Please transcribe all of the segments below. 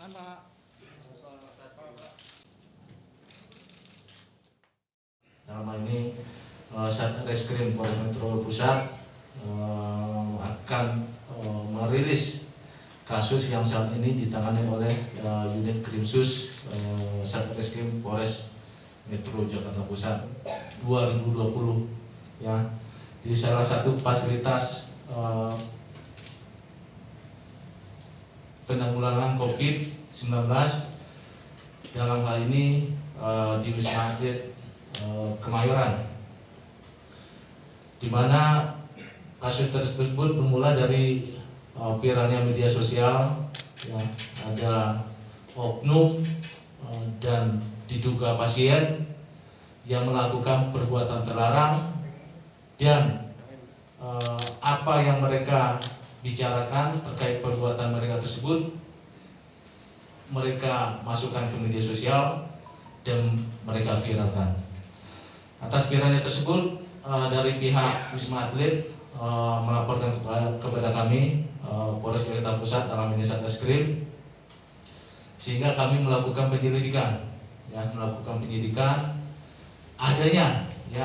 Silakan Pak. Dalam hal ini Satreskrim Polres Metro Pusat akan merilis kasus yang saat ini ditangani oleh unit Krimsus Satreskrim Polres Metro Jakarta Pusat 2020 ya, di salah satu fasilitas penanggulangan COVID-19 dalam hal ini di Wisma Atlet Kemayoran, di mana kasus tersebut bermula dari viralnya media sosial ya, ada oknum dan diduga pasien yang melakukan perbuatan terlarang dan apa yang mereka bicarakan terkait perbuatan mereka tersebut mereka masukkan ke media sosial dan mereka viralkan. Atas viralnya tersebut dari pihak Wisma Atlet melaporkan kepada kami Polres Jakarta Pusat dalam ini Satreskrim, sehingga kami melakukan penyelidikan adanya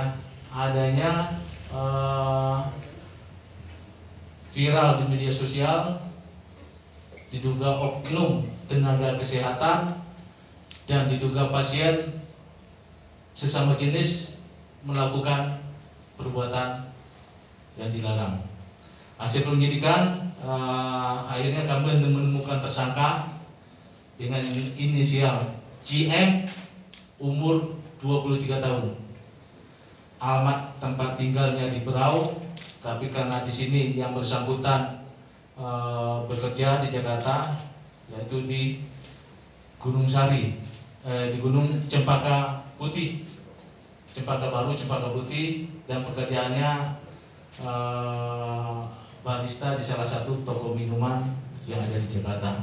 viral di media sosial diduga oknum tenaga kesehatan dan diduga pasien sesama jenis melakukan perbuatan yang dilarang. Hasil penyelidikan akhirnya kami menemukan tersangka dengan inisial JM, umur 23 tahun. Alamat tempat tinggalnya di Berau, tapi karena di sini yang bersangkutan bekerja di Jakarta, yaitu di Gunung Sari, di Gunung Cempaka Putih, Cempaka Baru, Cempaka Putih, dan pekerjaannya barista di salah satu toko minuman yang ada di Jakarta.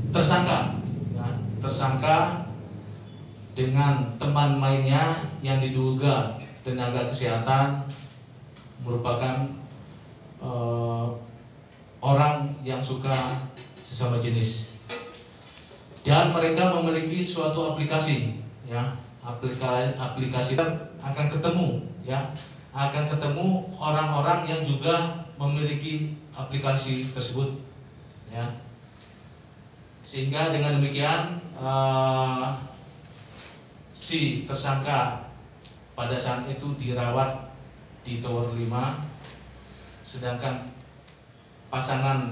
Tersangka dengan teman mainnya yang diduga tenaga kesehatan merupakan orang yang suka sesama jenis, dan mereka memiliki suatu aplikasi ya, aplikasi akan ketemu orang-orang yang juga memiliki aplikasi tersebut ya, sehingga dengan demikian si tersangka pada saat itu dirawat di Tower 5, sedangkan pasangan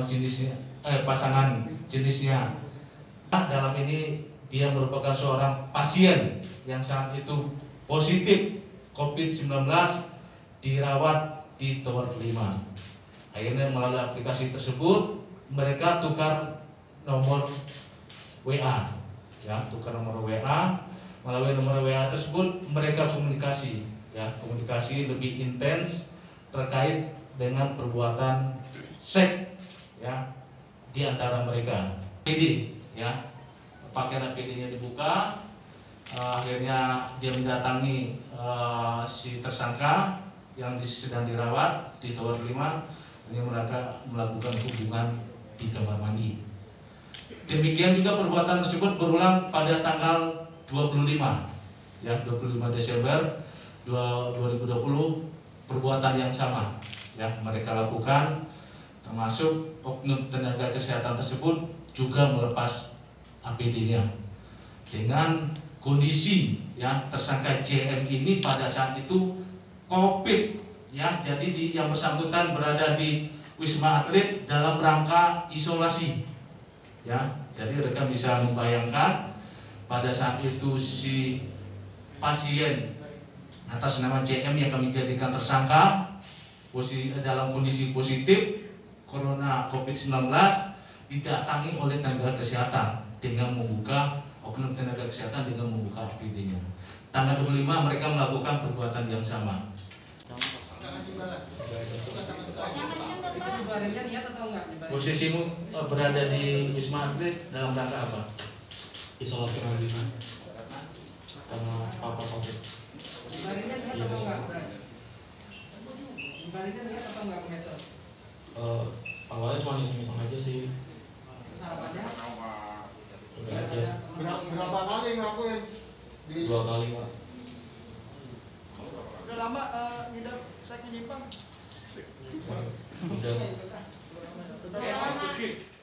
jenisnya dalam ini dia merupakan seorang pasien yang saat itu positif COVID-19 dirawat di Tower 5. Akhirnya melalui aplikasi tersebut mereka tukar nomor WA ya, melalui nomor WA tersebut mereka komunikasi lebih intens terkait dengan perbuatan seks ya di antara mereka. PD ya, pakaian APD-nya dibuka, akhirnya dia mendatangi si tersangka yang sedang dirawat di Tower 5. Ini mereka melakukan hubungan di kamar mandi. Demikian juga perbuatan tersebut berulang pada tanggal 25 Desember 2020, perbuatan yang sama ya mereka lakukan, termasuk oknum tenaga kesehatan tersebut juga melepas APD-nya dengan kondisi ya tersangka JM ini pada saat itu COVID ya, jadi yang bersangkutan berada di Wisma Atlet dalam rangka isolasi ya. Jadi mereka bisa membayangkan pada saat itu si pasien atas nama JM yang kami jadikan tersangka dalam kondisi positif Corona COVID-19 didatangi oleh tenaga kesehatan dengan membuka oknum tenaga kesehatan dengan membuka APD-nya. Tanggal 25 mereka melakukan perbuatan yang sama. Posisimu berada di Wisma Atlet dalam rangka apa? Isolasi mandiri karena apa COVID. Awalnya cuma iseng-iseng aja sih. Enggak aja. Berapa kali ngelakuin? 2 kali Pak. Udah lama ngidap sakit nyimpang. Udah. Tetap